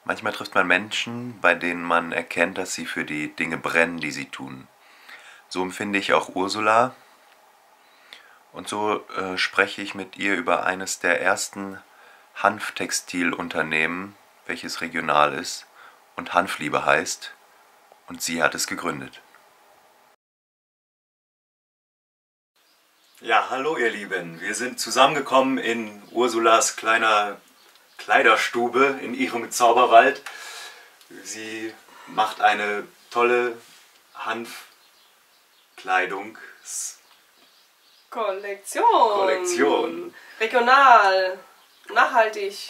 Manchmal trifft man Menschen, bei denen man erkennt, dass sie für die Dinge brennen, die sie tun. So empfinde ich auch Ursula und so spreche ich mit ihr über eines der ersten Hanftextilunternehmen, welches regional ist und Hanfliebe heißt, und sie hat es gegründet. Ja, hallo ihr Lieben, wir sind zusammengekommen in Ursulas kleiner Kleiderstube in ihrem Zauberwald. Sie macht eine tolle Hanfkleidungskollektion. Regional, nachhaltig.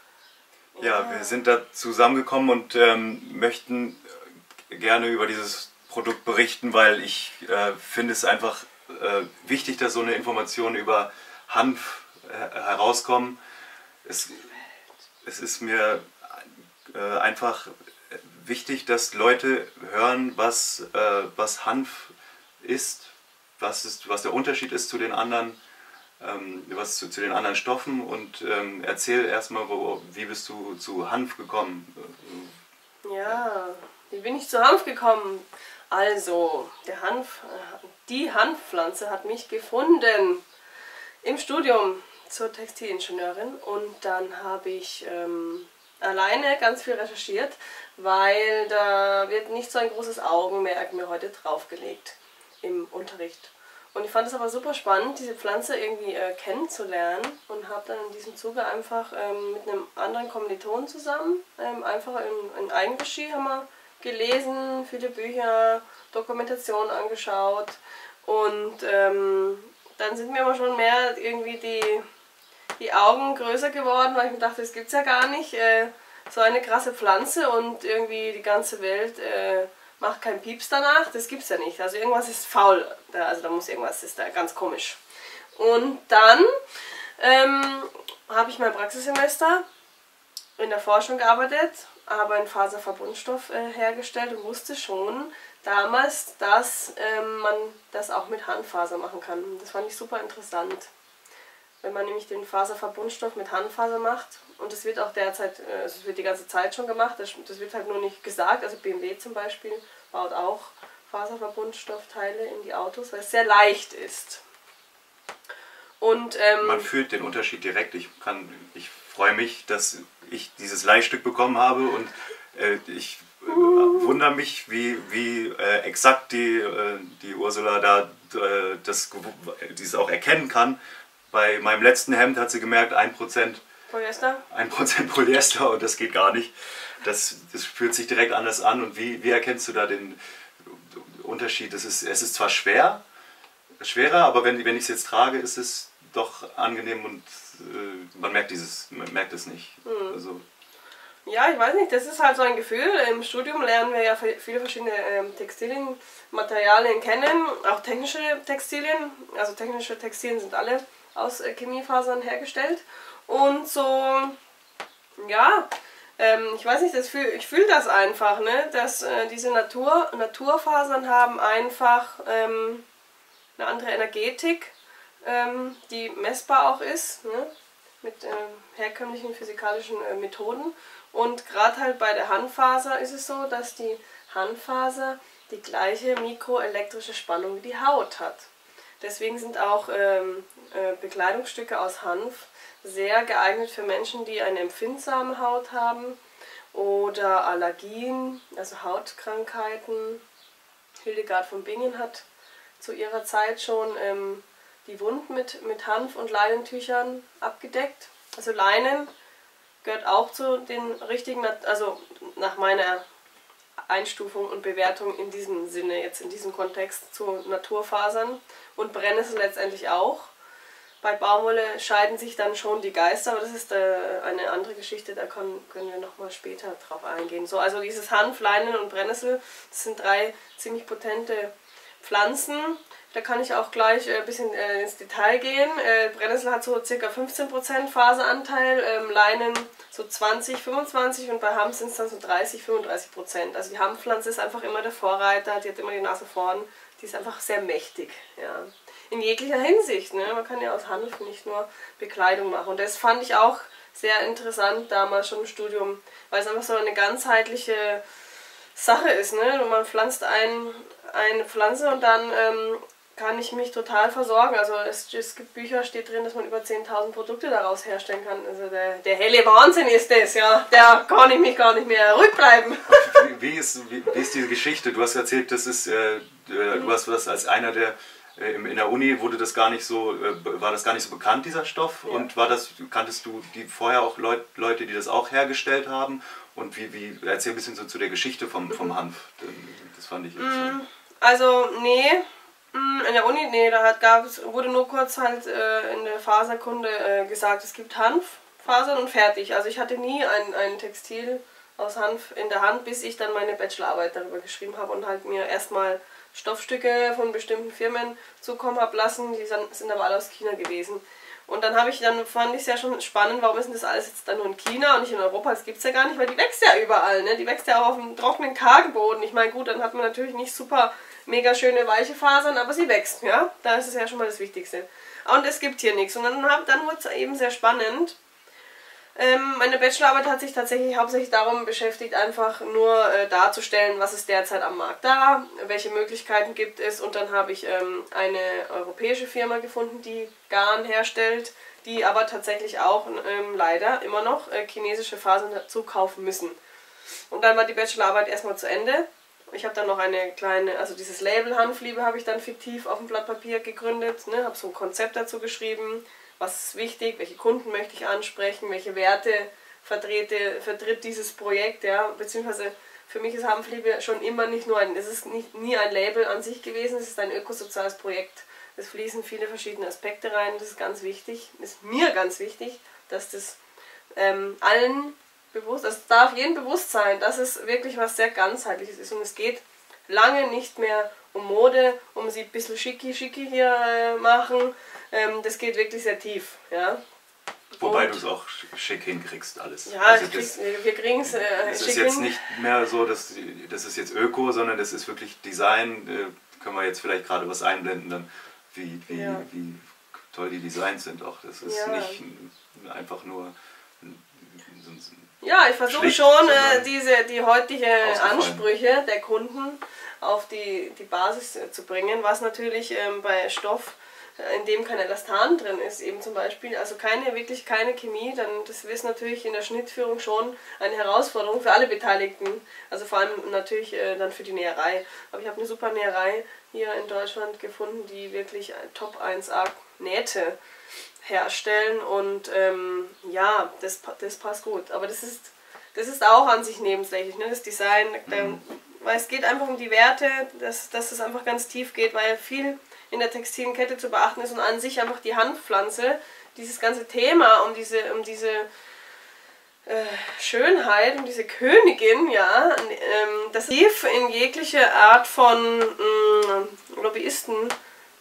Ja, wir sind da zusammengekommen und möchten gerne über dieses Produkt berichten, weil ich finde es einfach wichtig, dass so eine Information über Hanf herauskommt. Es ist mir einfach wichtig, dass Leute hören, was Hanf ist, was der Unterschied ist zu den anderen, zu den anderen Stoffen, und erzähl erstmal, wie bist du zu Hanf gekommen? Ja, wie bin ich zu Hanf gekommen? Also, die Hanfpflanze hat mich gefunden im Studium zur Textilingenieurin, und dann habe ich alleine ganz viel recherchiert, weil da wird nicht so ein großes Augenmerk mir heute draufgelegt im Unterricht. Und ich fand es aber super spannend, diese Pflanze irgendwie kennenzulernen, und habe dann in diesem Zuge einfach mit einem anderen Kommilitonen zusammen, einfach in Eigenregie haben wir gelesen, viele Bücher, Dokumentationen angeschaut, und dann sind mir aber schon mehr irgendwie die Augen größer geworden, weil ich mir dachte, das gibt's ja gar nicht, so eine krasse Pflanze und irgendwie die ganze Welt macht keinen Pieps danach, das gibt's ja nicht. Also irgendwas ist faul, also da muss irgendwas, ist da ganz komisch. Und dann habe ich mein Praxissemester in der Forschung gearbeitet, habe einen Faserverbundstoff hergestellt und wusste schon damals, dass man das auch mit Hanffaser machen kann. Das fand ich super interessant. Wenn man nämlich den Faserverbundstoff mit Hanffaser macht, und das wird auch derzeit, es wird die ganze Zeit schon gemacht, das wird halt nur nicht gesagt, also BMW zum Beispiel baut auch Faserverbundstoffteile in die Autos, weil es sehr leicht ist. Und, man fühlt den Unterschied direkt. Ich freue mich, dass ich dieses Leihstück bekommen habe, und ich wundere mich, wie exakt die Ursula da dieses auch erkennen kann. Bei meinem letzten Hemd hat sie gemerkt, 1% Polyester? 1% Polyester, und das geht gar nicht. Das fühlt sich direkt anders an. Und wie erkennst du da den Unterschied? Es ist zwar schwerer, aber wenn ich es jetzt trage, ist es doch angenehm, und man merkt es nicht. Also, ja, ich weiß nicht, das ist halt so ein Gefühl. Im Studium lernen wir ja viele verschiedene Textilienmaterialien kennen, auch technische Textilien. Also technische Textilien sind alle aus Chemiefasern hergestellt. Und so, ja, ich weiß nicht, ich fühle das einfach, ne? Dass diese Naturfasern haben einfach eine andere Energetik, die messbar auch ist, ne? Mit herkömmlichen physikalischen Methoden. Und gerade halt bei der Hanffaser ist es so, dass die Hanffaser die gleiche mikroelektrische Spannung wie die Haut hat. Deswegen sind auch Bekleidungsstücke aus Hanf sehr geeignet für Menschen, die eine empfindsame Haut haben oder Allergien, also Hautkrankheiten. Hildegard von Bingen hat zu ihrer Zeit schon die Wunden mit Hanf- und Leinentüchern abgedeckt. Also Leinen gehört auch zu den richtigen, also nach meiner Einstufung und Bewertung in diesem Sinne, jetzt in diesem Kontext, zu Naturfasern, und Brennnessel letztendlich auch. Bei Baumwolle scheiden sich dann schon die Geister, aber das ist eine andere Geschichte, da können wir nochmal später drauf eingehen. So, also dieses Hanf, Leinen und Brennnessel, das sind 3 ziemlich potente Pflanzen. Da kann ich auch gleich ein bisschen ins Detail gehen. Brennnessel hat so ca. 15% Faseranteil, Leinen so 20, 25, und bei Hanf sind es dann so 30, 35%. Also die Hanfpflanze ist einfach immer der Vorreiter, die hat immer die Nase vorn, die ist einfach sehr mächtig. Ja. In jeglicher Hinsicht, ne? Man kann ja aus Hanf nicht nur Bekleidung machen. Und das fand ich auch sehr interessant damals schon im Studium, weil es einfach so eine ganzheitliche Sache ist, ne? Und man pflanzt eine Pflanze und dann kann ich mich total versorgen. Also es gibt Bücher, steht drin, dass man über 10.000 Produkte daraus herstellen kann. Also der helle Wahnsinn ist das, ja. Da kann ich mich gar nicht mehr rückbleiben. Wie ist diese Geschichte? Du hast erzählt, das ist, du hast das als einer der, in der Uni wurde das gar nicht so, war das gar nicht so bekannt, dieser Stoff? Ja. Und kanntest du vorher auch Leute, die das auch hergestellt haben? Und erzähl ein bisschen so zu der Geschichte vom Hanf. Das fand ich interessant. Also, nee. In der Uni, nee, wurde nur kurz halt in der Faserkunde gesagt, es gibt Hanffasern und fertig. Also ich hatte nie ein Textil aus Hanf in der Hand, bis ich dann meine Bachelorarbeit darüber geschrieben habe und halt mir erstmal Stoffstücke von bestimmten Firmen zukommen habe lassen, die sind aber alle aus China gewesen. Und dann fand ich es ja schon spannend, warum ist denn das alles jetzt dann nur in China und nicht in Europa? Das gibt es ja gar nicht, weil die wächst ja überall, ne? Die wächst ja auch auf dem trockenen Kargenboden. Ich meine, gut, dann hat man natürlich nicht super mega schöne weiche Fasern, aber sie wächst, ja? Da ist es ja schon mal das Wichtigste. Und es gibt hier nichts. Und dann wurde es eben sehr spannend. Meine Bachelorarbeit hat sich tatsächlich hauptsächlich darum beschäftigt, einfach nur darzustellen, was ist derzeit am Markt da, welche Möglichkeiten gibt es. Und dann habe ich eine europäische Firma gefunden, die Garn herstellt, die aber tatsächlich auch leider immer noch chinesische Fasern dazu kaufen müssen. Und dann war die Bachelorarbeit erstmal zu Ende. Ich habe dann noch eine kleine, also dieses Label Hanfliebe habe ich dann fiktiv auf dem Blatt Papier gegründet, ne, habe so ein Konzept dazu geschrieben, was ist wichtig, welche Kunden möchte ich ansprechen, welche Werte vertritt dieses Projekt, ja, beziehungsweise für mich ist Hanfliebe schon immer es ist nie ein Label an sich gewesen, es ist ein ökosoziales Projekt. Es fließen viele verschiedene Aspekte rein, das ist ganz wichtig, ist mir ganz wichtig, dass das allen bewusst, es darf jedem bewusst sein, dass es wirklich was sehr ganzheitliches ist und es geht lange nicht mehr um Mode, um sie ein bisschen schicki hier machen, das geht wirklich sehr tief, ja. Wobei du es auch schick hinkriegst alles. Ja, also wir kriegen es es ist jetzt nicht mehr so, dass das ist jetzt Öko, sondern das ist wirklich Design, können wir jetzt vielleicht gerade was einblenden, dann wie toll die Designs sind auch, das ist nicht einfach nur ja, ich versuche schon, die heutigen Ansprüche der Kunden auf die Basis zu bringen, was natürlich bei Stoff, in dem kein Elastan drin ist, eben zum Beispiel, also wirklich keine Chemie, dann das ist natürlich in der Schnittführung schon eine Herausforderung für alle Beteiligten, also vor allem natürlich dann für die Näherei. Aber ich habe eine super Näherei hier in Deutschland gefunden, die wirklich Top 1A Nähte herstellen und ja, das passt gut. Aber das ist auch an sich nebensächlich, ne? Das Design, weil es geht einfach um die Werte, dass es einfach ganz tief geht, weil viel in der textilen Kette zu beachten ist und an sich einfach die Hanfpflanze, dieses ganze Thema um diese Schönheit, um diese Königin, ja, das tief in jegliche Art von Lobbyistengruppen,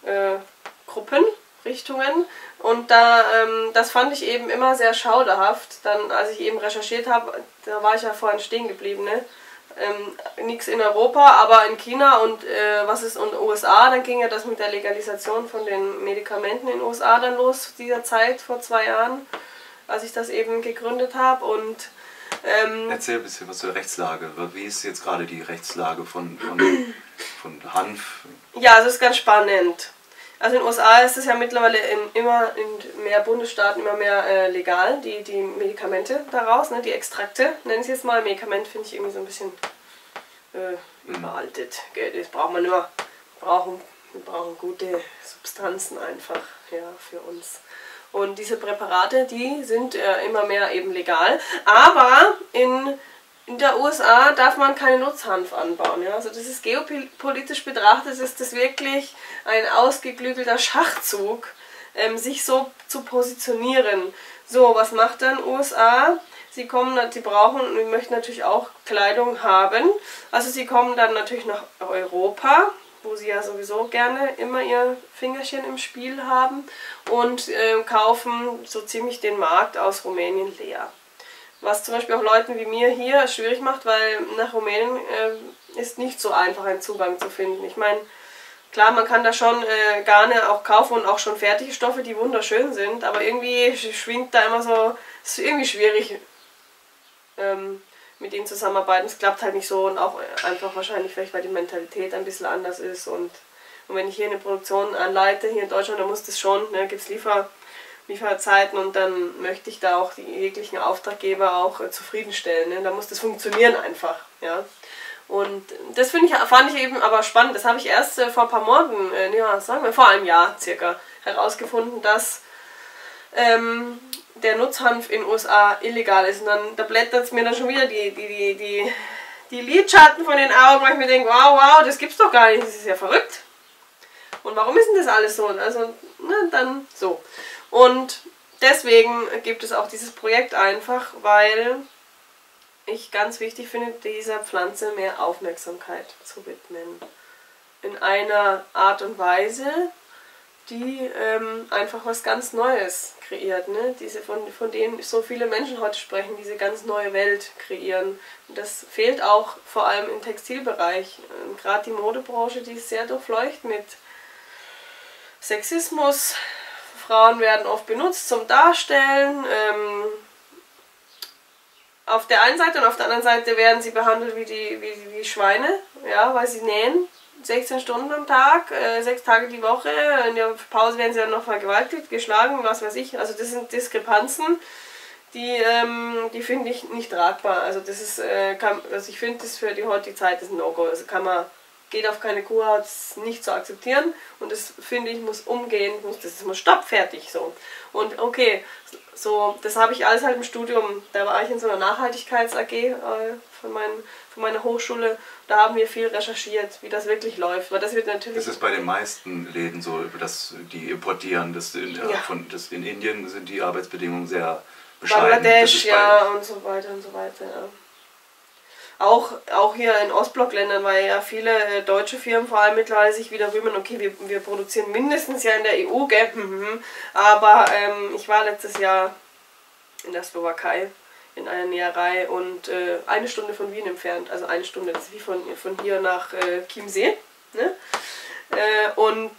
Richtungen. Und das fand ich eben immer sehr schauderhaft. Dann, als ich eben recherchiert habe, da war ich ja vorhin stehen geblieben, ne? Nichts in Europa, aber in China und und USA, dann ging ja das mit der Legalisation von den Medikamenten in den USA dann los, dieser Zeit vor 2 Jahren, als ich das eben gegründet habe. Und erzähl ein bisschen was zur Rechtslage. Wie ist jetzt gerade die Rechtslage von Hanf? Ja, also es ist ganz spannend. Also in den USA ist es ja mittlerweile in mehr Bundesstaaten immer mehr legal, die Medikamente daraus, ne, die Extrakte, nennen sie jetzt mal. Medikament finde ich irgendwie so ein bisschen überaltet. Das brauchen wir nur. Wir brauchen gute Substanzen einfach, ja, für uns. Und diese Präparate, die sind immer mehr eben legal. Aber in der USA darf man keinen Nutzhanf anbauen. Ja? Also das ist geopolitisch betrachtet, ist das wirklich ein ausgeklügelter Schachzug, sich so zu positionieren. So, was macht dann USA? Sie möchten natürlich auch Kleidung haben. Also sie kommen dann natürlich nach Europa, wo sie ja sowieso gerne immer ihr Fingerchen im Spiel haben und kaufen so ziemlich den Markt aus Rumänien leer. Was zum Beispiel auch Leuten wie mir hier schwierig macht, weil nach Rumänien ist nicht so einfach ein Zugang zu finden. Ich meine, klar, man kann da schon Garne auch kaufen und auch schon fertige Stoffe, die wunderschön sind, aber irgendwie schwingt da immer so, es ist irgendwie schwierig mit denen zusammenarbeiten. Es klappt halt nicht so und auch einfach wahrscheinlich vielleicht, weil die Mentalität ein bisschen anders ist und wenn ich hier eine Produktion anleite, hier in Deutschland, dann muss das schon, ne, gibt es Lieferzeiten und dann möchte ich da auch die jeglichen Auftraggeber auch zufriedenstellen. Ne? Da muss das funktionieren einfach. Ja? Und das fand ich eben aber spannend. Das habe ich erst vor ein paar Monaten, sagen wir vor einem Jahr circa, herausgefunden, dass der Nutzhanf in den USA illegal ist. Und dann da blättert es mir dann schon wieder die Lidschatten von den Augen, weil ich mir denke, wow, das gibt's doch gar nicht, das ist ja verrückt. Und warum ist denn das alles so? Also, dann so. Und deswegen gibt es auch dieses Projekt einfach, weil ich ganz wichtig finde, dieser Pflanze mehr Aufmerksamkeit zu widmen. In einer Art und Weise, die einfach was ganz Neues kreiert. Ne? Diese von denen so viele Menschen heute sprechen, diese ganz neue Welt kreieren. Und das fehlt auch vor allem im Textilbereich. Gerade die Modebranche, die ist sehr durchfleucht mit Sexismus, Frauen werden oft benutzt zum Darstellen, auf der einen Seite und auf der anderen Seite werden sie behandelt wie Schweine, ja, weil sie nähen, 16 Stunden am Tag, 6 Tage die Woche, in der Pause werden sie dann noch vergewaltigt, geschlagen, was weiß ich, also das sind Diskrepanzen, die finde ich nicht tragbar, also das ist, also ich finde das für die heutige Zeit ist ein No-Go, also geht auf keine Kuhhaut, ist nicht zu akzeptieren und das finde ich muss umgehen, das muss stoppfertig so. Und okay, so, das habe ich alles halt im Studium, da war ich in so einer Nachhaltigkeits-AG von meiner Hochschule, da haben wir viel recherchiert, wie das wirklich läuft, weil das wird natürlich... Das ist bei den meisten Läden so, dass die importieren, in Indien sind die Arbeitsbedingungen sehr bescheiden. Bangladesch, ja, und so weiter und so weiter, ja. Auch hier in Ostblockländern, weil ja viele deutsche Firmen vor allem mittlerweile sich wieder rühmen, okay, wir produzieren mindestens ja in der EU, gell? Aber ich war letztes Jahr in der Slowakei in einer Näherei und 1 Stunde von Wien entfernt, also 1 Stunde, das ist wie von hier nach Chiemsee. Ne? Und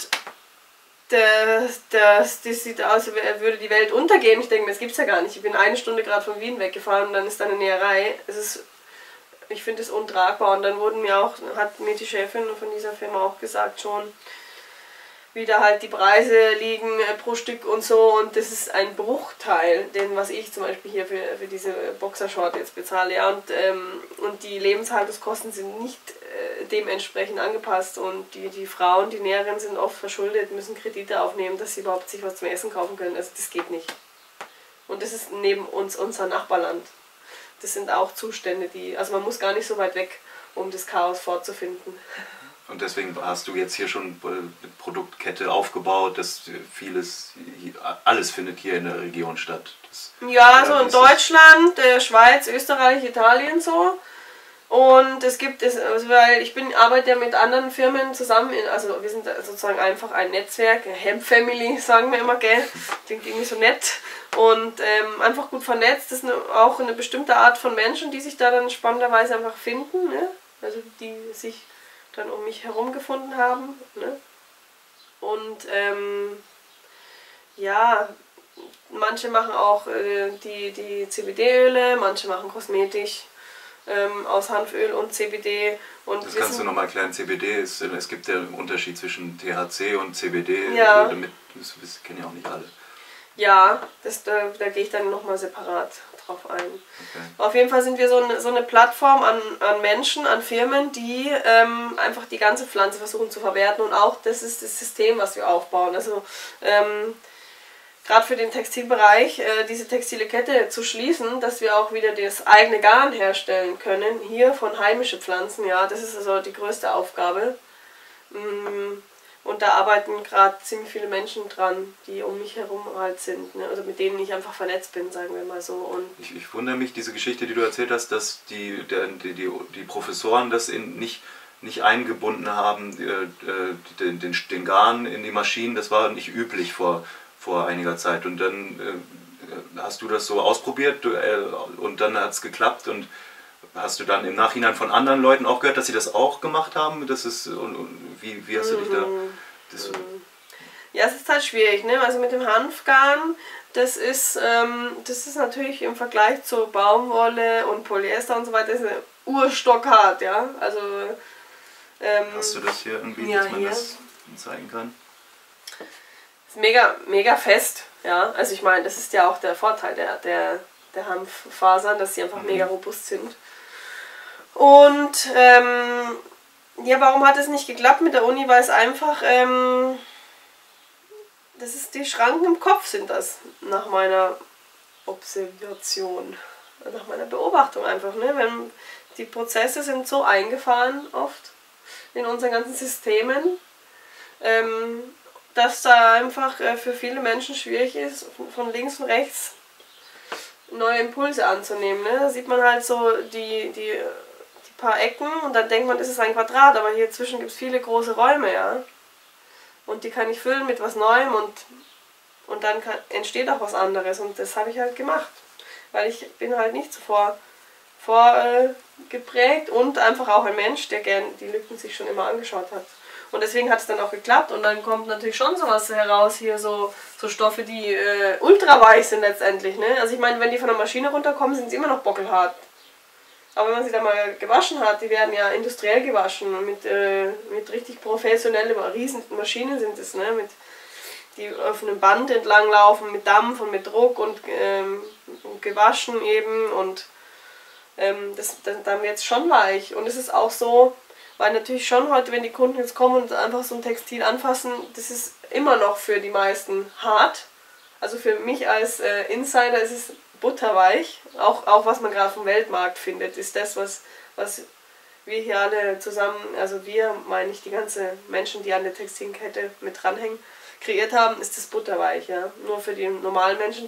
das sieht aus, als würde die Welt untergehen. Ich denke mir, das gibt's ja gar nicht. Ich bin 1 Stunde gerade von Wien weggefahren und dann ist da eine Näherei. Ich finde es untragbar und dann hat mir die Chefin von dieser Firma auch gesagt schon, wie da halt die Preise liegen pro Stück und so und das ist ein Bruchteil, was ich zum Beispiel hier für diese Boxershort jetzt bezahle, ja, und die Lebenshaltungskosten sind nicht dementsprechend angepasst und die Frauen, die Näherinnen sind oft verschuldet, müssen Kredite aufnehmen, dass sie überhaupt sich was zum Essen kaufen können, also das geht nicht. Und das ist neben uns unser Nachbarland. Das sind auch Zustände, also man muss gar nicht so weit weg, um das Chaos vorzufinden. Und deswegen hast du jetzt hier schon eine Produktkette aufgebaut, dass alles findet hier in der Region statt. So in Deutschland, Schweiz, Österreich, Italien so. Und weil ich arbeite ja mit anderen Firmen zusammen, also wir sind sozusagen einfach ein Netzwerk, Hemp Family sagen wir immer, gell, klingt irgendwie so nett. Und einfach gut vernetzt, das ist auch eine bestimmte Art von Menschen, die sich da dann spannenderweise einfach finden, ne? Also die sich dann um mich herum gefunden haben. Ne? Und manche machen auch die CBD-Öle, manche machen Kosmetik aus Hanföl und CBD. Und das kannst du nochmal erklären, CBD ist, es gibt ja einen Unterschied zwischen THC und CBD, ja. Das kennen ja auch nicht alle. Ja, da gehe ich dann nochmal separat drauf ein. Okay. Auf jeden Fall sind wir so eine Plattform an Menschen, an Firmen, die einfach die ganze Pflanze versuchen zu verwerten und auch das ist das System, was wir aufbauen. Also gerade für den Textilbereich diese textile Kette zu schließen, dass wir auch wieder das eigene Garn herstellen können, hier von heimischen Pflanzen, ja, das ist also die größte Aufgabe. Und da arbeiten gerade ziemlich viele Menschen dran, die um mich herum halt sind, ne? Also mit denen ich einfach vernetzt bin, sagen wir mal so. Und ich wundere mich, diese Geschichte, die du erzählt hast, dass die Professoren das nicht eingebunden haben, den Garn in die Maschinen, das war nicht üblich vor einiger Zeit. Und dann hast du das so ausprobiert und dann hat es geklappt und hast du dann im Nachhinein von anderen Leuten auch gehört, dass sie das auch gemacht haben? Das ist, und wie hast du dich da... Ja, es ist halt schwierig, ne? Also mit dem Hanfgarn, das ist natürlich im Vergleich zu Baumwolle und Polyester und so weiter ist urstockhart, ja. Also hast du das hier irgendwie, ja, dass man das zeigen kann? Ist mega, mega fest, ja. Also ich meine, das ist ja auch der Vorteil der Hanffasern, dass sie einfach mega robust sind. Und ja, warum hat es nicht geklappt mit der Uni? Weil es einfach, das ist die Schranken im Kopf sind das, nach meiner Observation, nach meiner Beobachtung einfach, ne? Wenn die Prozesse sind so eingefahren oft in unseren ganzen Systemen, dass da einfach für viele Menschen schwierig ist, von links und rechts neue Impulse anzunehmen. Ne? Da sieht man halt so die paar Ecken und dann denkt man, das ist ein Quadrat, aber hier zwischen gibt es viele große Räume, ja. Und die kann ich füllen mit was Neuem und dann entsteht auch was anderes und das habe ich halt gemacht. Weil ich bin halt nicht zuvor geprägt und einfach auch ein Mensch, der gern die Lücken sich schon immer angeschaut hat. Und deswegen hat es dann auch geklappt und dann kommt natürlich schon sowas heraus, hier so Stoffe, die ultra weich sind letztendlich. Ne? Also ich meine, wenn die von der Maschine runterkommen, sind sie immer noch bockelhart. Aber wenn man sie dann mal gewaschen hat, die werden ja industriell gewaschen, mit richtig professionellen, riesen Maschinen sind es, ne? Die auf einem Band entlang laufen, mit Dampf und mit Druck und gewaschen eben und dann wird es schon weich. Und es ist auch so, weil natürlich schon heute, wenn die Kunden jetzt kommen und einfach so ein Textil anfassen, das ist immer noch für die meisten hart. Also für mich als Insider ist es butterweich. Auch was man gerade vom Weltmarkt findet, ist das, was wir hier alle zusammen, also wir, meine ich, die ganzen Menschen, die an der Textilkette mit dranhängen, kreiert haben, ist das butterweich. Ja? Nur für die normalen Menschen,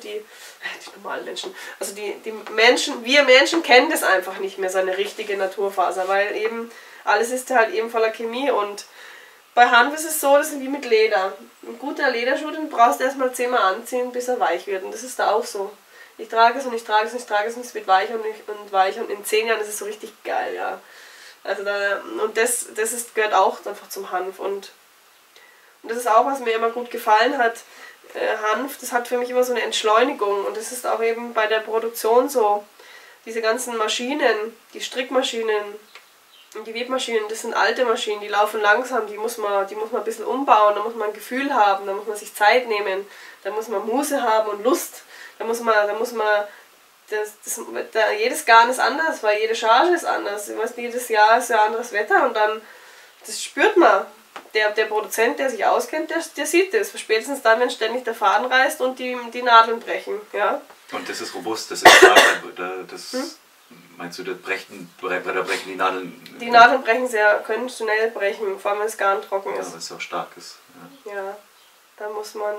also die Menschen, wir Menschen kennen das einfach nicht mehr, so eine richtige Naturfaser, weil eben alles ist halt eben voller Chemie und bei Hanf ist es so, das ist wie mit Leder. Ein guter Lederschuh, den brauchst du erstmal 10-mal anziehen, bis er weich wird und das ist da auch so. Ich trage es und ich trage es und ich trage es und es wird weicher und weicher und in 10 Jahren ist es so richtig geil, ja. Also das gehört auch einfach zum Hanf und das ist auch, was mir immer gut gefallen hat. Hanf, das hat für mich immer so eine Entschleunigung und das ist auch eben bei der Produktion so. Diese ganzen Maschinen, die Strickmaschinen und die Webmaschinen, das sind alte Maschinen, die laufen langsam, die muss man ein bisschen umbauen, da muss man ein Gefühl haben, da muss man sich Zeit nehmen, da muss man Muße haben und Lust. Jedes Garn ist anders, weil jede Charge ist anders. Jedes Jahr ist ja anderes Wetter und dann, das spürt man. Der Produzent, der sich auskennt, der sieht das. Spätestens dann, wenn ständig der Faden reißt und die Nadeln brechen. Ja? Und das ist robust, das ist stark, meinst du, da brechen die Nadeln? Die Nadeln brechen können schnell brechen, vor allem wenn das Garn trocken ist. Ja, weil es auch stark ist. Ja, da muss man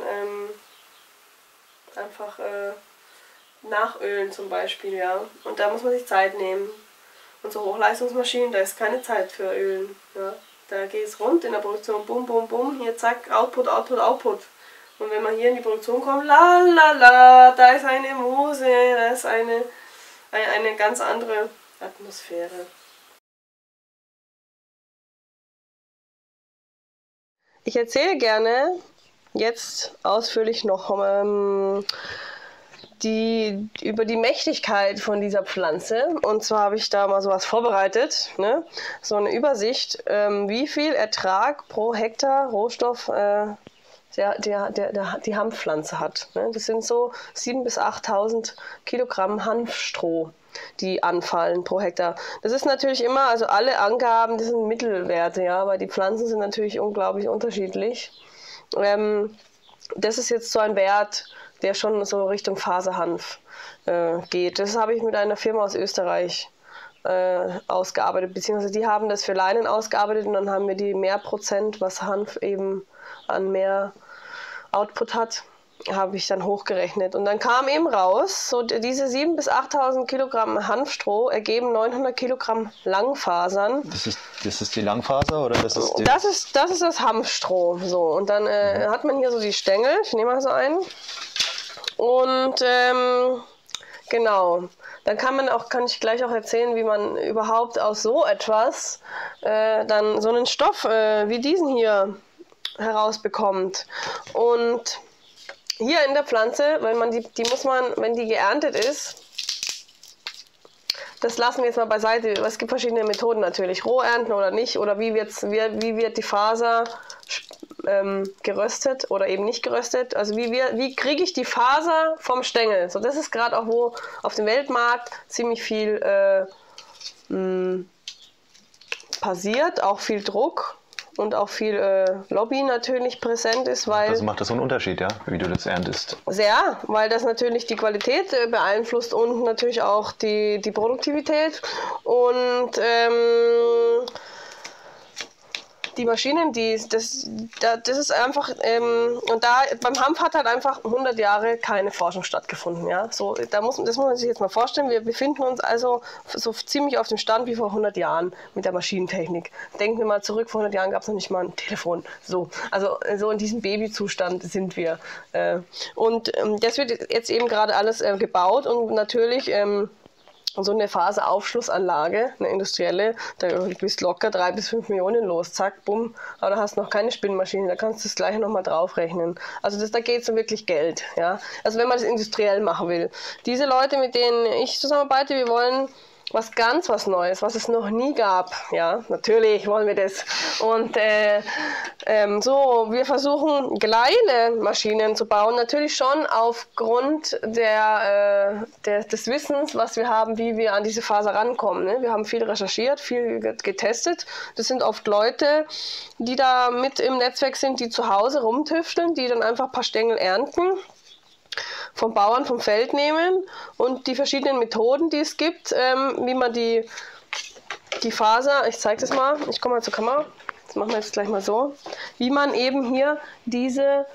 einfach nachölen zum Beispiel, ja. Und da muss man sich Zeit nehmen. Und so Hochleistungsmaschinen, da ist keine Zeit für Ölen. Ja. Da geht es rund in der Produktion, bum, bum, bum, hier zack, Output, Output, Output. Und wenn man hier in die Produktion kommt, la la la, da ist eine Muse, da ist eine ganz andere Atmosphäre. Ich erzähle gerne jetzt ausführlich noch über die Mächtigkeit von dieser Pflanze. Und zwar habe ich da mal sowas vorbereitet, ne? So eine Übersicht, wie viel Ertrag pro Hektar Rohstoff die Hanfpflanze hat. Ne? Das sind so 7.000 bis 8.000 Kilogramm Hanfstroh, die anfallen pro Hektar. Das ist natürlich immer, also alle Angaben, das sind Mittelwerte, ja, weil die Pflanzen sind natürlich unglaublich unterschiedlich. Das ist jetzt so ein Wert, der schon so Richtung Faserhanf geht. Das habe ich mit einer Firma aus Österreich ausgearbeitet, beziehungsweise die haben das für Leinen ausgearbeitet und dann haben wir die mehr Prozent, was Hanf eben an mehr Output hat, habe ich dann hochgerechnet. Und dann kam eben raus, so diese 7.000 bis 8.000 Kilogramm Hanfstroh ergeben 900 Kilogramm Langfasern. Das ist die Langfaser oder das ist die... Das ist das Hanfstroh. So. Und dann hat man hier so die Stängel, ich nehme mal so einen. Und genau, dann kann ich gleich auch erzählen, wie man überhaupt aus so etwas dann so einen Stoff wie diesen hier herausbekommt. Und hier in der Pflanze, wenn man wenn die geerntet ist, das lassen wir jetzt mal beiseite. Es gibt verschiedene Methoden natürlich, roh ernten oder nicht, oder wie wird die Faser geröstet oder eben nicht geröstet. Also wie kriege ich die Faser vom Stängel? So, das ist gerade auch, wo auf dem Weltmarkt ziemlich viel passiert, auch viel Druck und auch viel Lobby natürlich präsent ist, weil... Also macht das so einen Unterschied, ja, wie du das erntest? Sehr, weil das natürlich die Qualität beeinflusst und natürlich auch die Produktivität und die Maschinen, das ist einfach, und da beim Hanf hat halt einfach 100 Jahre keine Forschung stattgefunden, ja. So, das muss man sich jetzt mal vorstellen. Wir befinden uns also so ziemlich auf dem Stand wie vor 100 Jahren mit der Maschinentechnik. Denken wir mal zurück, vor 100 Jahren gab es noch nicht mal ein Telefon. So, also so in diesem Babyzustand sind wir. Und das wird jetzt eben gerade alles gebaut und natürlich so eine Faseraufschlussanlage, eine industrielle, da bist locker 3 bis 5 Millionen los, zack, bumm, aber da hast du noch keine Spinnmaschine, da kannst du das gleiche nochmal draufrechnen. Also da geht es um wirklich Geld, ja. Also wenn man das industriell machen will. Diese Leute, mit denen ich zusammenarbeite, wir wollen was Neues, was es noch nie gab. Ja, natürlich wollen wir das. Und wir versuchen kleine Maschinen zu bauen, natürlich schon aufgrund des Wissens, was wir haben, wie wir an diese Faser rankommen. Ne? Wir haben viel recherchiert, viel getestet. Das sind oft Leute, die da mit im Netzwerk sind, die zu Hause rumtüfteln, die dann einfach ein paar Stängel ernten, vom Bauern vom Feld nehmen und die verschiedenen Methoden, die es gibt, wie man die Faser, ich zeige das mal, ich komme mal zur Kamera, das machen wir jetzt gleich mal so, wie man eben hier diese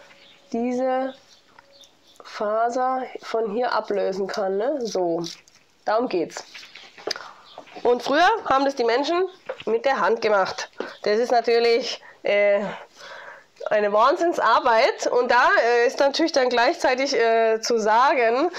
Faser von hier ablösen kann, ne? So, darum geht's. Und früher haben das die Menschen mit der Hand gemacht. Das ist natürlich eine Wahnsinnsarbeit und da ist natürlich dann gleichzeitig zu sagen,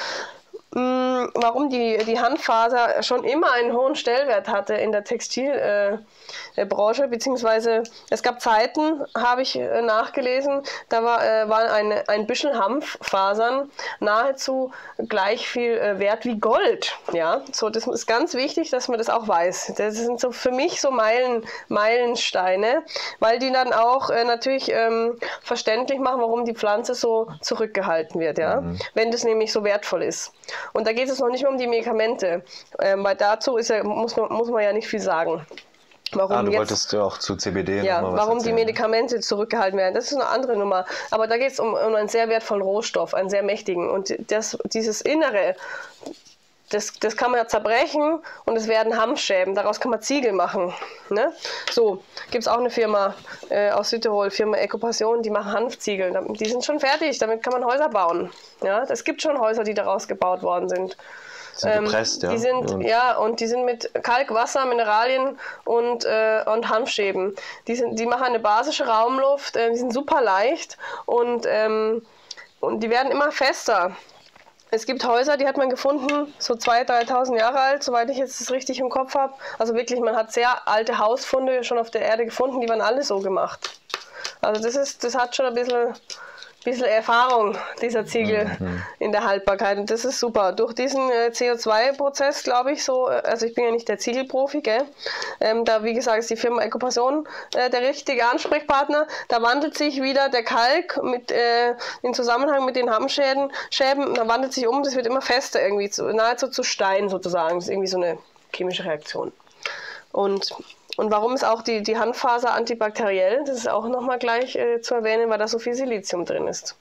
warum die Handfaser schon immer einen hohen Stellenwert hatte in der Textilbranche, beziehungsweise es gab Zeiten, habe ich nachgelesen, da war ein Büschel Hanffasern nahezu gleich viel wert wie Gold. Ja? So, das ist ganz wichtig, dass man das auch weiß. Das sind so für mich so Meilensteine, weil die dann auch natürlich verständlich machen, warum die Pflanze so zurückgehalten wird, ja? Wenn das nämlich so wertvoll ist. Und da geht es noch nicht mehr um die Medikamente, weil dazu muss man ja nicht viel sagen. Warum du wolltest ja auch zu CBD ja, noch mal was warum erzählen, die Medikamente zurückgehalten werden, das ist eine andere Nummer. Aber da geht es um einen sehr wertvollen Rohstoff, einen sehr mächtigen. Und dieses Innere, das kann man ja zerbrechen und es werden Hanfschäben. Daraus kann man Ziegel machen. Ne? So, gibt es auch eine Firma aus Südtirol, Firma Ecopassion, die machen Hanfziegel. Die sind schon fertig, damit kann man Häuser bauen. Ja? Es gibt schon Häuser, die daraus gebaut worden sind. Sind gepresst, ja. Die sind mit Kalk, Wasser, Mineralien und Hanfschäben. Die machen eine basische Raumluft, die sind super leicht und die werden immer fester. Es gibt Häuser, die hat man gefunden, so 2.000, 3.000 Jahre alt, soweit ich jetzt das richtig im Kopf habe. Also wirklich, man hat sehr alte Hausfunde schon auf der Erde gefunden, die waren alle so gemacht. Also das hat schon ein bisschen Erfahrung, dieser Ziegel in der Haltbarkeit. Und das ist super. Durch diesen CO2-Prozess, glaube ich, also ich bin ja nicht der Ziegelprofi, gell? Da, wie gesagt, ist die Firma Ecopassion der richtige Ansprechpartner. Da wandelt sich wieder der Kalk in Zusammenhang mit den Hanfschäben, da wandelt sich das wird immer fester, irgendwie nahezu zu Stein sozusagen. Das ist irgendwie so eine chemische Reaktion. Und warum ist auch die Hanffaser antibakteriell? Das ist auch nochmal gleich zu erwähnen, weil da so viel Silizium drin ist.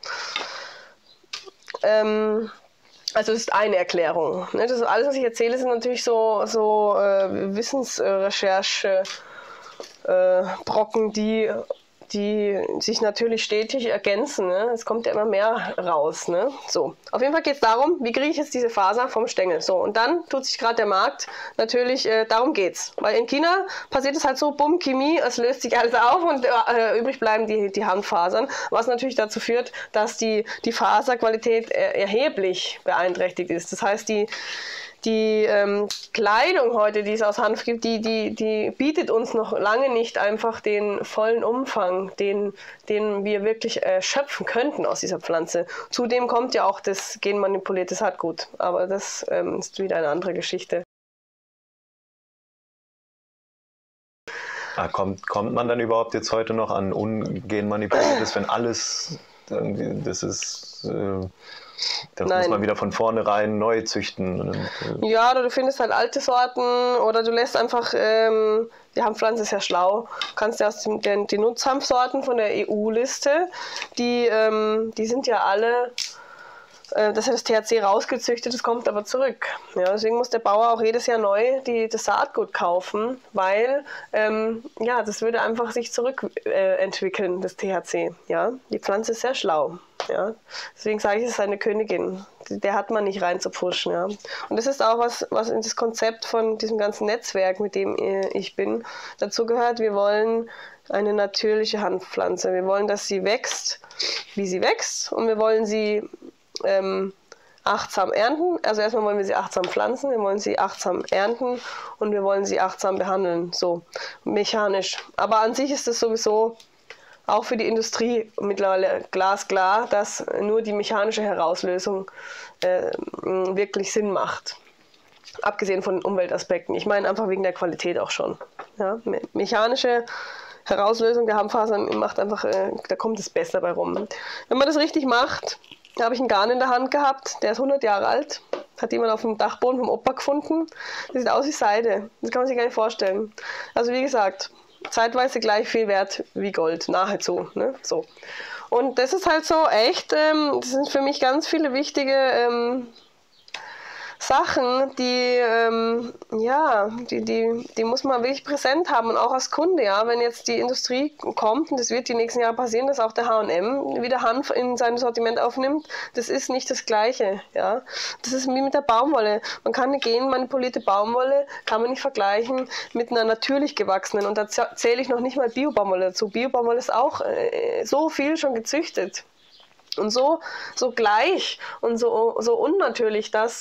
Also das ist eine Erklärung. Ne? Das ist alles, was ich erzähle, sind natürlich so Wissensrecherche Brocken, die sich natürlich stetig ergänzen. Ne? Es kommt ja immer mehr raus. Ne? So. Auf jeden Fall geht es darum, wie kriege ich jetzt diese Faser vom Stängel. So, und dann tut sich gerade der Markt natürlich, darum geht's. Weil in China passiert es halt so, bumm, Chemie, es löst sich alles auf und übrig bleiben die Hanffasern, was natürlich dazu führt, dass die Faserqualität erheblich beeinträchtigt ist. Das heißt, die Kleidung heute, die es aus Hanf gibt, die bietet uns noch lange nicht einfach den vollen Umfang, den wir wirklich schöpfen könnten aus dieser Pflanze. Zudem kommt ja auch das genmanipulierte Saatgut, aber das ist wieder eine andere Geschichte. Kommt man dann überhaupt jetzt heute noch an ungenmanipuliertes, wenn alles irgendwie, das ist, das muss man wieder von vornherein neu züchten? Ja, oder du findest halt alte Sorten oder du lässt einfach, die Hanfpflanze ist ja schlau, du kannst ja aus die Nutzhanfsorten von der EU-Liste, die sind ja alle... Das hat das THC rausgezüchtet, das kommt aber zurück. Ja, deswegen muss der Bauer auch jedes Jahr neu das Saatgut kaufen, weil das würde einfach sich zurückentwickeln, das THC. Ja? Die Pflanze ist sehr schlau. Ja? Deswegen sage ich, es ist eine Königin. Der hat man nicht rein zu pfuschen. Ja? Und das ist auch was in das Konzept von diesem ganzen Netzwerk, mit dem ich bin, dazu gehört. Wir wollen eine natürliche Hanfpflanze. Wir wollen, dass sie wächst, wie sie wächst, und wir wollen sie achtsam ernten. Also erstmal wollen wir sie achtsam pflanzen, wir wollen sie achtsam ernten und wir wollen sie achtsam behandeln, so mechanisch. Aber an sich ist es sowieso auch für die Industrie mittlerweile glasklar, dass nur die mechanische Herauslösung wirklich Sinn macht. Abgesehen von den Umweltaspekten. Ich meine einfach wegen der Qualität auch schon. Ja? Mechanische Herauslösung der Hanffasern macht einfach, da kommt es besser bei rum. Wenn man das richtig macht, da habe ich einen Garn in der Hand gehabt, der ist 100 Jahre alt, hat jemand auf dem Dachboden vom Opa gefunden. Das sieht aus wie Seide, das kann man sich gar nicht vorstellen. Also wie gesagt, zeitweise gleich viel wert wie Gold, nahezu. Ne? So. Und das ist halt so echt, das sind für mich ganz viele wichtige Sachen, die muss man wirklich präsent haben und auch als Kunde, ja, wenn jetzt die Industrie kommt, und das wird die nächsten Jahre passieren, dass auch der H&M wieder Hanf in sein Sortiment aufnimmt, das ist nicht das Gleiche, ja. Das ist wie mit der Baumwolle. Man kann eine genmanipulierte Baumwolle, kann man nicht vergleichen mit einer natürlich gewachsenen, und da zähle ich noch nicht mal Bio-Baumwolle dazu. Bio-Baumwolle ist auch so viel schon gezüchtet. Und so gleich und so unnatürlich, dass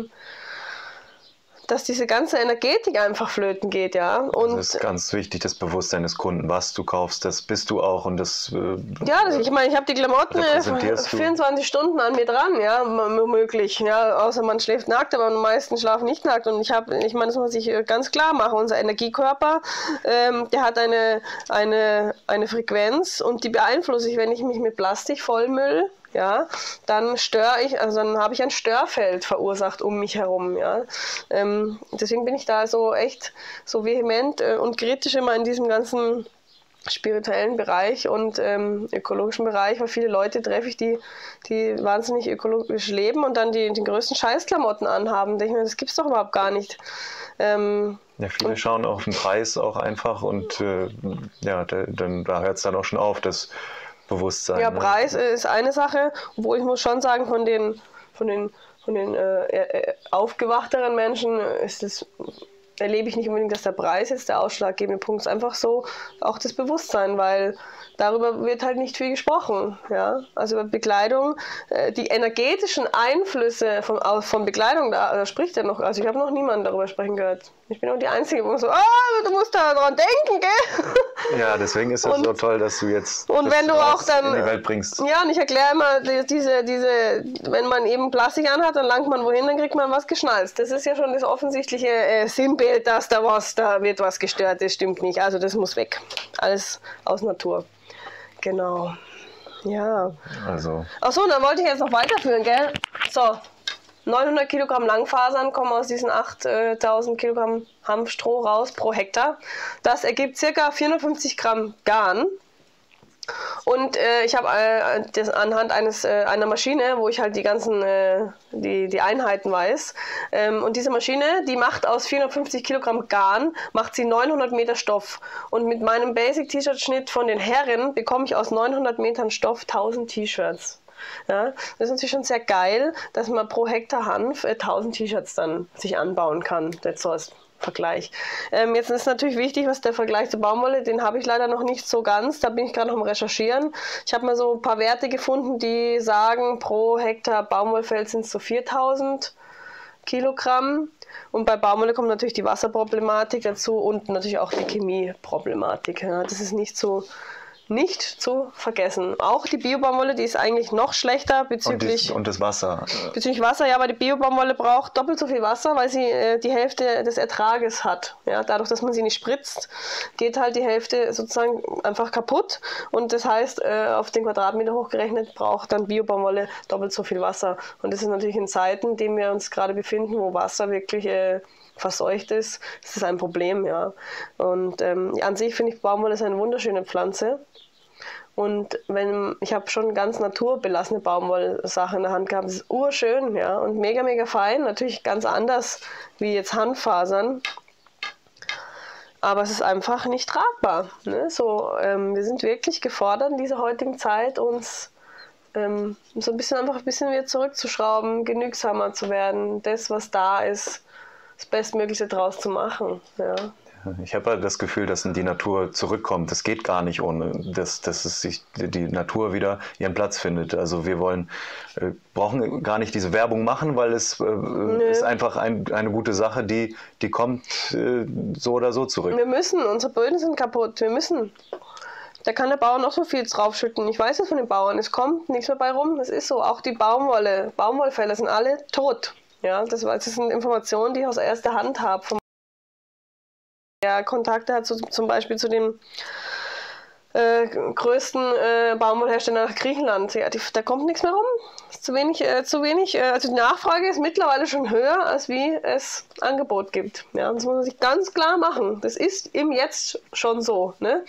diese ganze Energetik einfach flöten geht, ja. Und das ist ganz wichtig, das Bewusstsein des Kunden, was du kaufst, das bist du auch, und das... ich meine, ich habe die Klamotten 24 Stunden an mir dran, ja, möglich, ja, außer man schläft nackt, aber die meisten schlafen nicht nackt, und ich meine, das muss ich ganz klar machen, unser Energiekörper, der hat eine Frequenz, und die beeinflusse ich, wenn ich mich mit Plastik vollmüll, ja, dann dann habe ich ein Störfeld verursacht um mich herum, ja. Deswegen bin ich da so echt so vehement und kritisch immer in diesem ganzen spirituellen Bereich und ökologischen Bereich, weil viele Leute treffe ich, die wahnsinnig ökologisch leben und dann die größten Scheißklamotten anhaben. Denke ich mir, das gibt's doch überhaupt gar nicht. Viele schauen auf den Preis auch einfach, und da hört es dann auch schon auf, das Bewusstsein. Ja, Preis ist eine Sache, obwohl ich muss schon sagen, von den aufgewachteren Menschen erlebe ich nicht unbedingt, dass der Preis jetzt der ausschlaggebende Punkt ist. Einfach so auch das Bewusstsein, weil darüber wird halt nicht viel gesprochen. Ja? Also über Bekleidung, die energetischen Einflüsse von Bekleidung, da spricht ja noch, also ich habe noch niemanden darüber sprechen gehört. Ich bin auch die Einzige, wo so, du musst da dran denken, gell? Ja, deswegen ist es so toll, dass du jetzt und wenn du auch dann in die Welt bringst. Ja, und ich erkläre immer, wenn man eben Plastik anhat, dann langt man wohin, dann kriegt man was geschnalzt. Das ist ja schon das offensichtliche Sinnbild, dass da wird was gestört, das stimmt nicht. Also das muss weg. Alles aus Natur. Genau. Ja. Also. Achso, dann wollte ich jetzt noch weiterführen, gell? So. 900 Kilogramm Langfasern kommen aus diesen 8000 Kilogramm Hanfstroh raus pro Hektar. Das ergibt ca. 450 Gramm Garn. Und ich habe das anhand einer Maschine, wo ich halt die ganzen die Einheiten weiß. Und diese Maschine, die macht aus 450 Kilogramm Garn, macht sie 900 Meter Stoff. Und mit meinem Basic-T-Shirt-Schnitt von den Herren bekomme ich aus 900 Metern Stoff 1000 T-Shirts. Ja, das ist natürlich schon sehr geil, dass man pro Hektar Hanf 1000 T-Shirts dann sich anbauen kann. Das so als Vergleich. Jetzt ist natürlich wichtig, was der Vergleich zur Baumwolle, den habe ich leider noch nicht so ganz, da bin ich gerade noch am Recherchieren. Ich habe mal so ein paar Werte gefunden, die sagen, pro Hektar Baumwollfeld sind es so 4000 Kilogramm. Und bei Baumwolle kommt natürlich die Wasserproblematik dazu und natürlich auch die Chemieproblematik. Ja. Das ist nicht zu vergessen. Auch die Bio-Baumwolle, die ist eigentlich noch schlechter bezüglich... Und das Wasser. Bezüglich Wasser, ja, aber die Bio-Baumwolle braucht doppelt so viel Wasser, weil sie die Hälfte des Ertrages hat. Ja, dadurch, dass man sie nicht spritzt, geht halt die Hälfte sozusagen einfach kaputt. Und das heißt, auf den Quadratmeter hochgerechnet braucht dann Bio-Baumwolle doppelt so viel Wasser. Und das ist natürlich in Zeiten, in denen wir uns gerade befinden, wo Wasser wirklich... verseucht ist, das ist ein Problem, ja. Und an sich finde ich Baumwolle ist eine wunderschöne Pflanze. Und ich habe schon ganz naturbelassene Baumwollsachen in der Hand gehabt, das ist urschön, ja, und mega, mega fein, natürlich ganz anders wie jetzt Hanffasern. Aber es ist einfach nicht tragbar. Ne? Wir sind wirklich gefordert in dieser heutigen Zeit, uns so ein bisschen wieder zurückzuschrauben, genügsamer zu werden, das, was da ist, das Bestmögliche draus zu machen. Ja. Ich habe halt das Gefühl, dass die Natur zurückkommt. Das geht gar nicht ohne, dass die Natur wieder ihren Platz findet. Also wir brauchen gar nicht diese Werbung machen, weil es ist einfach eine gute Sache, die kommt so oder so zurück. Unsere Böden sind kaputt, Da kann der Bauer noch so viel draufschütten. Ich weiß es von den Bauern, es kommt nichts mehr bei rum. Das ist so. Auch die Baumwollfelder sind alle tot. Ja, das sind Informationen, die ich aus erster Hand habe. Der Kontakte hat zum Beispiel zu den größten Baumwollherstellern nach Griechenland. Ja, da kommt nichts mehr rum. Ist zu wenig. Also die Nachfrage ist mittlerweile schon höher, als wie es Angebot gibt. Ja, das muss man sich ganz klar machen. Das ist im Jetzt schon so. Ne?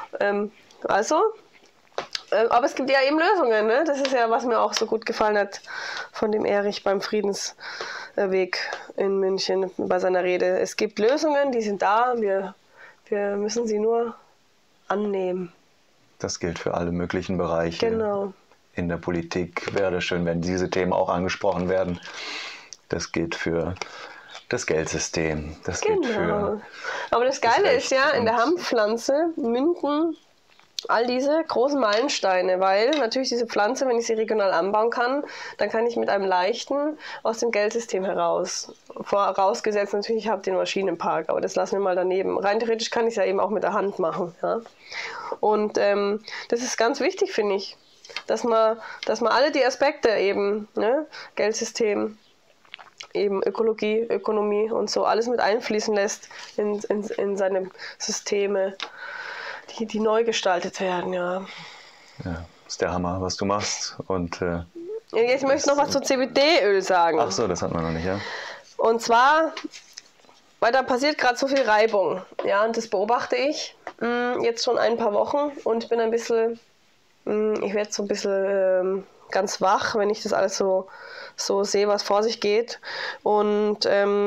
Aber es gibt ja eben Lösungen, ne? Das ist ja, was mir auch so gut gefallen hat von dem Erich beim Friedensweg in München bei seiner Rede. Es gibt Lösungen, die sind da, wir müssen sie nur annehmen. Das gilt für alle möglichen Bereiche. Genau. In der Politik wäre es schön, wenn diese Themen auch angesprochen werden. Das gilt für das Geldsystem. Das gilt für Aber das Geile ist ja, in der Hanfpflanze münden all diese großen Meilensteine, weil natürlich diese Pflanze, wenn ich sie regional anbauen kann, dann kann ich mit einem leichten aus dem Geldsystem heraus. Vorausgesetzt natürlich, ich habe den Maschinenpark, aber das lassen wir mal daneben. Rein theoretisch kann ich es ja eben auch mit der Hand machen. Ja? Und das ist ganz wichtig, finde ich, dass man alle die Aspekte eben, ne, Geldsystem, eben Ökologie, Ökonomie und so alles mit einfließen lässt in seine Systeme, die neu gestaltet werden, ja. Ja, ist der Hammer, was du machst. Und jetzt möchte ich noch was zu CBD-Öl sagen. Ach so, das hat man noch nicht, ja. Und zwar, weil da passiert gerade so viel Reibung, ja, und das beobachte ich jetzt schon ein paar Wochen und bin ein bisschen, ich werde so ein bisschen ganz wach, wenn ich das alles so sehe, was vor sich geht. Und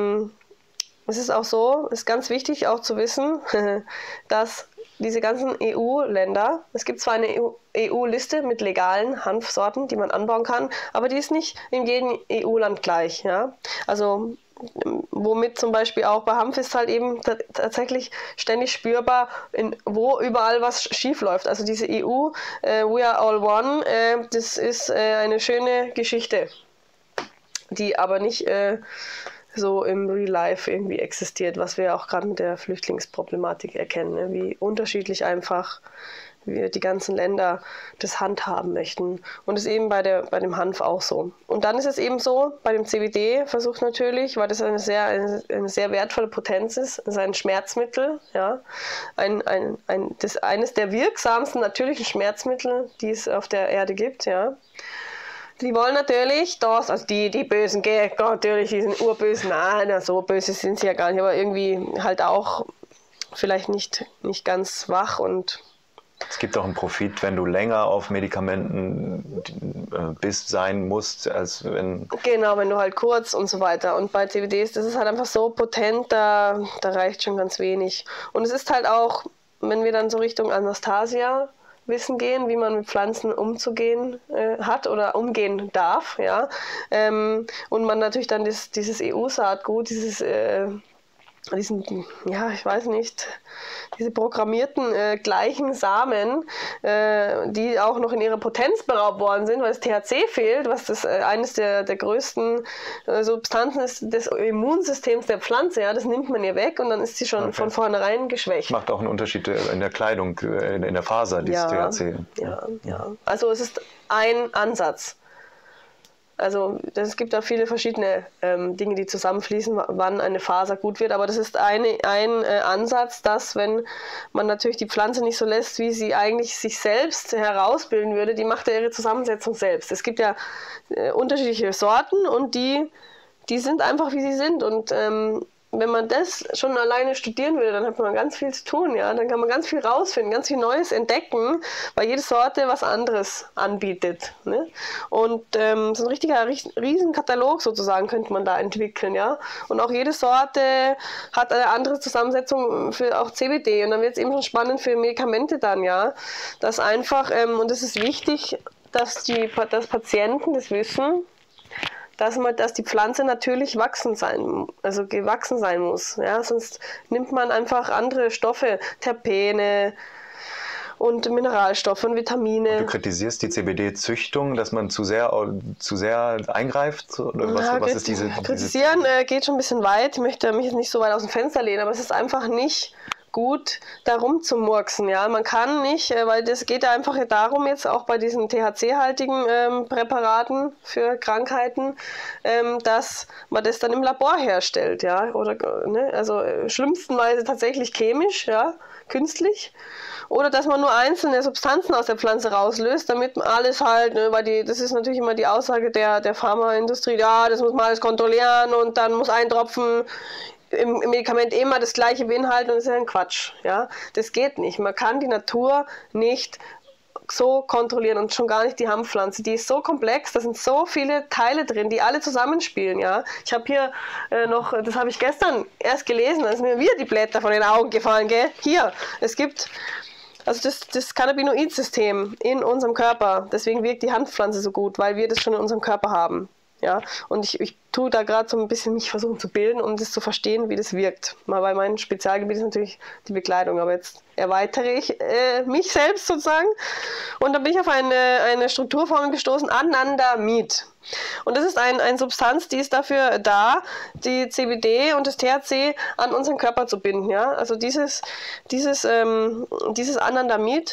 es ist auch so, ist ganz wichtig auch zu wissen, dass diese ganzen EU-Länder, es gibt zwar eine EU-Liste mit legalen Hanfsorten, die man anbauen kann, aber die ist nicht in jedem EU-Land gleich. Ja? Also womit zum Beispiel auch bei Hanf ist halt eben tatsächlich ständig spürbar, wo überall was schief läuft. Also diese EU, We are all one, das ist eine schöne Geschichte, die aber nicht so im Real Life irgendwie existiert, was wir auch gerade mit der Flüchtlingsproblematik erkennen, ne? Wie unterschiedlich einfach wir die ganzen Länder das handhaben möchten. Und das ist eben bei dem Hanf auch so. Und dann ist es eben so, bei dem CBD versucht natürlich, weil das eine sehr wertvolle Potenz ist, ist ein Schmerzmittel, ja, eines der wirksamsten natürlichen Schmerzmittel, die es auf der Erde gibt, ja. Die wollen natürlich das, also die bösen Gegner, natürlich, die sind urböse, nein, so böse sind sie ja gar nicht, aber irgendwie halt auch vielleicht nicht ganz wach und... Es gibt auch einen Profit, wenn du länger auf Medikamenten sein musst, als wenn... Genau, wenn du halt kurz und so weiter. Und bei CBDs, das ist halt einfach so potent, da reicht schon ganz wenig. Und es ist halt auch, wenn wir dann so Richtung Anastasia Wissen gehen, wie man mit Pflanzen umzugehen hat oder umgehen darf, ja. Und man natürlich dann dieses EU-Saatgut, dieses ja, ich weiß nicht, diese programmierten gleichen Samen, die auch noch in ihrer Potenz beraubt worden sind, weil das THC fehlt, was das eines der größten Substanzen ist des Immunsystems der Pflanze. Ja, das nimmt man ihr weg und dann ist sie schon von vornherein geschwächt. Macht auch einen Unterschied in der Kleidung, in der Faser, dieses THC. Ja. Also es ist ein Ansatz. Also es gibt da viele verschiedene Dinge, die zusammenfließen, wann eine Faser gut wird. Aber das ist ein Ansatz, dass wenn man natürlich die Pflanze nicht so lässt, wie sie eigentlich sich selbst herausbilden würde, die macht ja ihre Zusammensetzung selbst. Es gibt ja unterschiedliche Sorten und die sind einfach, wie sie sind. Und wenn man das schon alleine studieren würde, dann hat man ganz viel zu tun, ja. Dann kann man ganz viel rausfinden, ganz viel Neues entdecken, weil jede Sorte was anderes anbietet, ne? Und so ein richtiger Riesenkatalog sozusagen könnte man da entwickeln, ja. Und auch jede Sorte hat eine andere Zusammensetzung für auch CBD. Und dann wird es eben schon spannend für Medikamente dann, ja. Das einfach, und es ist wichtig, dass Patienten das wissen, dass die Pflanze natürlich gewachsen sein muss. Ja? Sonst nimmt man einfach andere Stoffe, Terpene und Mineralstoffe und Vitamine. Und du kritisierst die CBD-Züchtung, dass man zu sehr eingreift? Oder was ist Kritisieren geht schon ein bisschen weit. Ich möchte mich jetzt nicht so weit aus dem Fenster lehnen, aber es ist einfach nicht gut, da rumzumurksen, ja. Man kann nicht, weil das geht ja einfach darum, jetzt auch bei diesen THC-haltigen Präparaten für Krankheiten, dass man das dann im Labor herstellt, ja. Oder, ne, also schlimmstenweise tatsächlich chemisch, ja, künstlich. Oder dass man nur einzelne Substanzen aus der Pflanze rauslöst, damit man alles halt, ne, weil das ist natürlich immer die Aussage der Pharmaindustrie, ja, das muss man alles kontrollieren und dann muss ein Tropfen im Medikament immer das gleiche beinhalten und das ist ja ein Quatsch. Ja? Das geht nicht. Man kann die Natur nicht so kontrollieren und schon gar nicht die Hanfpflanze. Die ist so komplex, da sind so viele Teile drin, die alle zusammenspielen. Ja? Ich habe hier noch, das habe ich gestern erst gelesen, da sind mir wieder die Blätter von den Augen gefallen. Gell? Hier, es gibt also das Cannabinoid-System in unserem Körper. Deswegen wirkt die Hanfpflanze so gut, weil wir das schon in unserem Körper haben. Ja, und ich tue da gerade so ein bisschen mich versuchen zu bilden, um das zu verstehen, wie das wirkt. Mal bei meinem Spezialgebiet ist natürlich die Bekleidung, aber jetzt erweitere ich mich selbst sozusagen. Und dann bin ich auf eine Strukturformel gestoßen, Anandamid. Und das ist eine Substanz, die ist dafür da, die CBD und das THC an unseren Körper zu binden. Ja? Also dieses Anandamid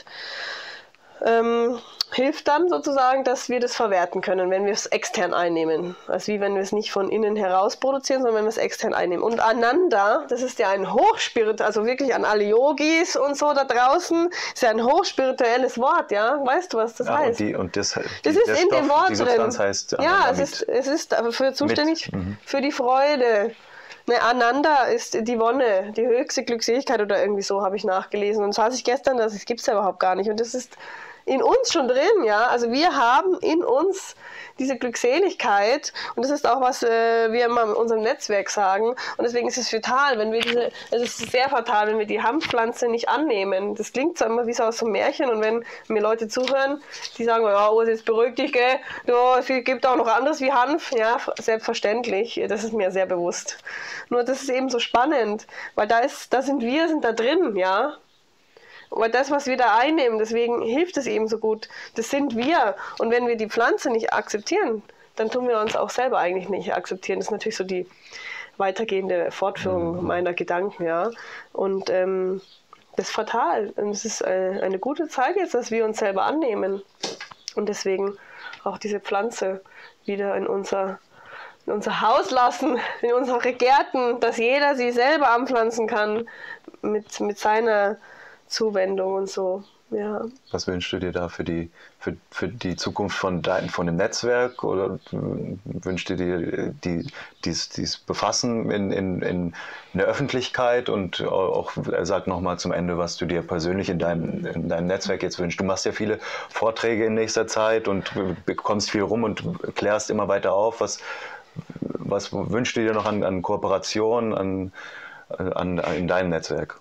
hilft dann sozusagen, dass wir das verwerten können, wenn wir es extern einnehmen. Also wie wenn wir es nicht von innen heraus produzieren, sondern wenn wir es extern einnehmen. Und Ananda, das ist ja ein also wirklich an alle Yogis und so da draußen, ist ja ein hochspirituelles Wort, ja? Weißt du, was das heißt? Das ist in dem Wort die Substanz drin. Heißt ja, es ist dafür zuständig für die Freude. Ne, Ananda ist die Wonne, die höchste Glückseligkeit oder irgendwie so, habe ich nachgelesen. Und das las ich gestern, das gibt es ja überhaupt gar nicht. Und das ist in uns schon drin, ja. Also wir haben in uns diese Glückseligkeit und das ist auch, was wir immer in unserem Netzwerk sagen. Und deswegen ist es fatal, es ist sehr fatal, wenn wir die Hanfpflanze nicht annehmen. Das klingt zwar immer wie so aus so einem Märchen und wenn mir Leute zuhören, die sagen, ja, Urs, jetzt beruhig dich, gell? Ja, es gibt auch noch anderes wie Hanf. Ja, selbstverständlich. Das ist mir sehr bewusst. Nur das ist eben so spannend, weil sind da drin, ja. Aber das, was wir da einnehmen, deswegen hilft es eben so gut. Das sind wir. Und wenn wir die Pflanze nicht akzeptieren, dann tun wir uns auch selber eigentlich nicht akzeptieren. Das ist natürlich so die weitergehende Fortführung meiner Gedanken, ja. Und das ist fatal. Und es ist eine gute Zeit jetzt, dass wir uns selber annehmen. Und deswegen auch diese Pflanze wieder in unser Haus lassen, in unsere Gärten, dass jeder sie selber anpflanzen kann mit seiner Zuwendung und so, ja. Was wünschst du dir da für die Zukunft von dem Netzwerk oder wünschst du dir dieses Befassen in der Öffentlichkeit und auch sag nochmal zum Ende, was du dir persönlich in deinem Netzwerk jetzt wünschst. Du machst ja viele Vorträge in nächster Zeit und bekommst viel rum und klärst immer weiter auf. Was wünschst du dir noch an Kooperation in deinem Netzwerk?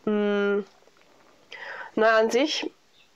Na, an sich,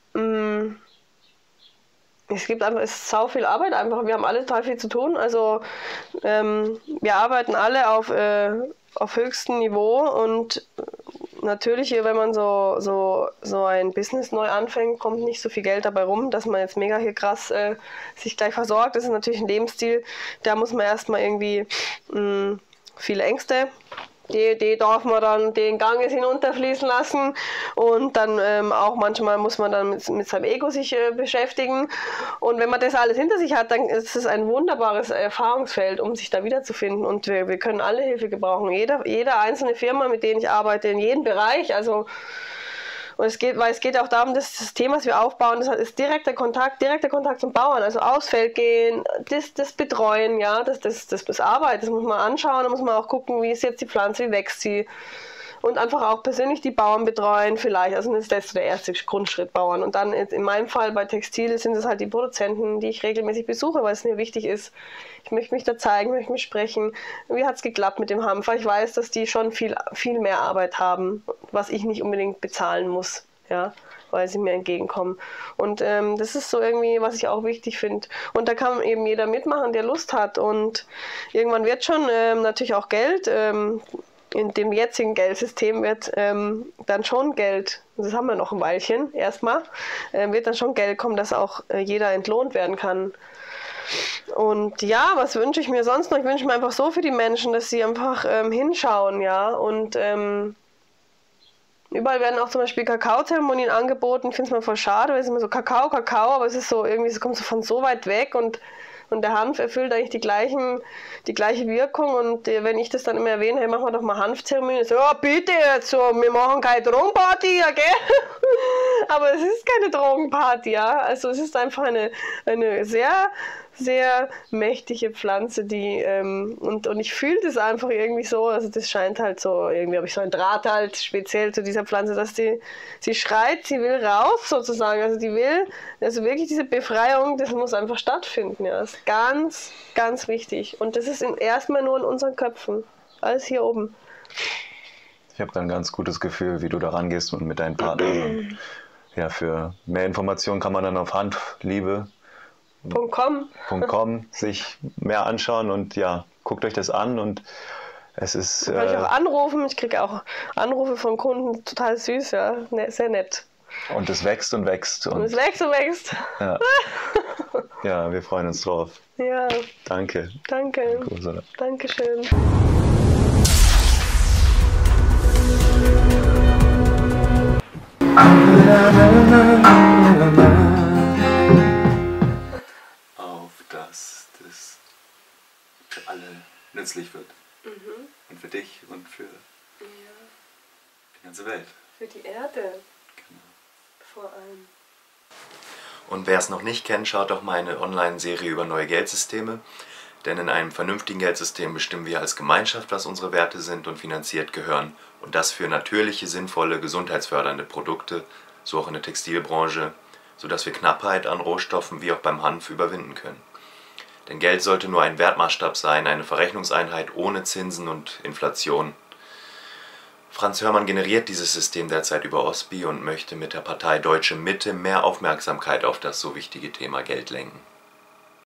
es ist sau viel Arbeit einfach. Wir haben alle total viel zu tun. Also wir arbeiten alle auf auf höchstem Niveau und natürlich, wenn man so ein Business neu anfängt, kommt nicht so viel Geld dabei rum, dass man jetzt mega hier krass sich gleich versorgt. Das ist natürlich ein Lebensstil, da muss man erstmal irgendwie viele Ängste, die darf man dann den Ganges hinunterfließen lassen und dann auch manchmal muss man dann mit seinem Ego sich beschäftigen und wenn man das alles hinter sich hat, dann ist es ein wunderbares Erfahrungsfeld, um sich da wiederzufinden und wir können alle Hilfe gebrauchen. Jede einzelne Firma, mit denen ich arbeite, in jedem Bereich, also und es geht auch darum, dass das Thema, das wir aufbauen, das ist direkter Kontakt zum Bauern, also aufs Feld gehen, das Betreuen, ja, das Arbeit, das muss man anschauen, da muss man auch gucken, wie ist jetzt die Pflanze, wie wächst sie und einfach auch persönlich die Bauern betreuen vielleicht, also das ist der erste Grundschritt, Bauern und dann in meinem Fall bei Textil sind es halt die Produzenten, die ich regelmäßig besuche, weil es mir wichtig ist, ich möchte mich da zeigen, möchte mich sprechen, wie hat es geklappt mit dem Hanf, weil ich weiß, dass die schon viel mehr Arbeit haben, was ich nicht unbedingt bezahlen muss, ja, weil sie mir entgegenkommen. Und das ist so irgendwie, was ich auch wichtig finde. Und da kann eben jeder mitmachen, der Lust hat. Und irgendwann wird schon natürlich auch Geld, in dem jetzigen Geldsystem wird dann schon Geld, das haben wir noch ein Weilchen erstmal, wird dann schon Geld kommen, dass auch jeder entlohnt werden kann. Und ja, was wünsche ich mir sonst noch? Ich wünsche mir einfach so für die Menschen, dass sie einfach hinschauen, ja, und überall werden auch zum Beispiel Kakaozeremonien angeboten. Ich finde es mal voll schade, weil es immer so Kakao, aber es ist so irgendwie, es kommt so von so weit weg und der Hanf erfüllt eigentlich die gleiche Wirkung und wenn ich das dann immer erwähne, hey, machen wir doch mal Hanfzeremonie, so, ja bitte jetzt, so, wir machen keine Drogenparty, ja, gell? Aber es ist keine Drogenparty, ja, also es ist einfach eine sehr, sehr mächtige Pflanze, die und ich fühle das einfach irgendwie so, also das scheint halt so, irgendwie habe ich so einen Draht halt speziell zu dieser Pflanze, dass sie schreit, sie will raus sozusagen, also die will, also wirklich diese Befreiung, das muss einfach stattfinden, ja, das ist ganz, ganz wichtig und das ist erstmal nur in unseren Köpfen, alles hier oben. Ich habe da ein ganz gutes Gefühl, wie du da rangehst und mit deinen Partnern. Ja, für mehr Informationen kann man dann auf handliebe.com sich mehr anschauen und ja, guckt euch das an und es ist... Kann ich auch anrufen, ich kriege auch Anrufe von Kunden, total süß, ja, sehr nett. Und es wächst und wächst. Und es wächst und wächst. Ja. Ja, wir freuen uns drauf. Ja. Danke. Danke. Dankeschön. Auf dass das für alle nützlich wird. Und für dich und für die ganze Welt. Für die Erde. Genau. Vor allem. Und wer es noch nicht kennt, schaut doch mal eine Online-Serie über neue Geldsysteme. Denn in einem vernünftigen Geldsystem bestimmen wir als Gemeinschaft, was unsere Werte sind und finanziert gehören. Und das für natürliche, sinnvolle, gesundheitsfördernde Produkte, so auch in der Textilbranche, sodass wir Knappheit an Rohstoffen wie auch beim Hanf überwinden können. Denn Geld sollte nur ein Wertmaßstab sein, eine Verrechnungseinheit ohne Zinsen und Inflation. Franz Hörmann generiert dieses System derzeit über OSPI und möchte mit der Partei Deutsche Mitte mehr Aufmerksamkeit auf das so wichtige Thema Geld lenken.